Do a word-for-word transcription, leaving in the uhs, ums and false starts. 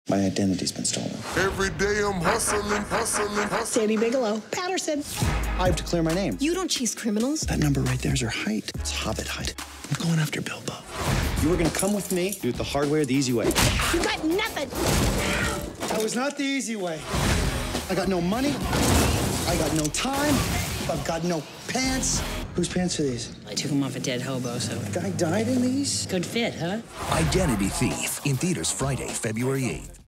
My identity's been stolen. Every day I'm hustling, hustling, hustling. Sandy Bigelow Patterson. I have to clear my name. You don't chase criminals. That number right there is her height. It's Hobbit height. I'm going after Bilbo. You were gonna come with me, do it the hard way or the easy way. You got nothing. That was not the easy way. I got no money. I got no time. I've got no pants. Whose pants are these? I took them off a dead hobo, so... The guy died in these? Good fit, huh? Identity Thief, in theaters Friday, February eighth.